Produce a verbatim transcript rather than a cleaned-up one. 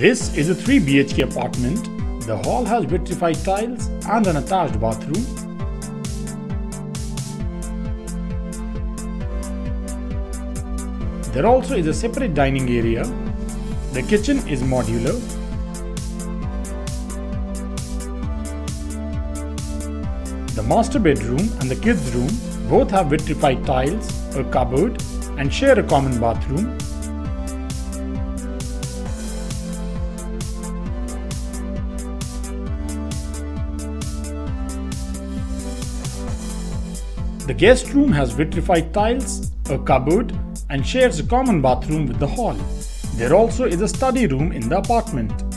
This is a three B H K apartment. The hall has vitrified tiles and an attached bathroom. There also is a separate dining area. The kitchen is modular. The master bedroom and the kids' room both have vitrified tiles, a cupboard, and share a common bathroom. The guest room has vitrified tiles, a cupboard, and shares a common bathroom with the hall. There also is a study room in the apartment.